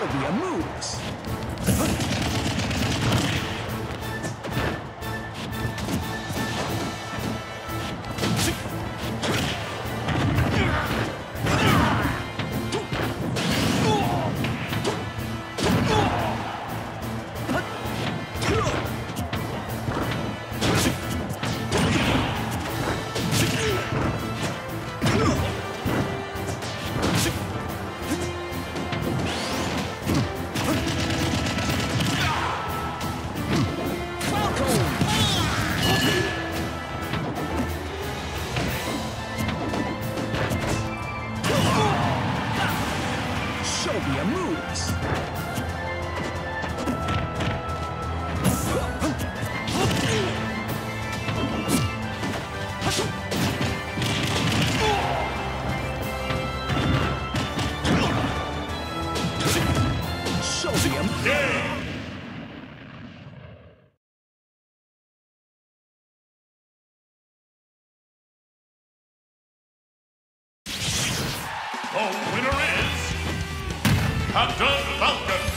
Show me your moves. Show me your moves. Show me your moves. The winner is Captain Falcon.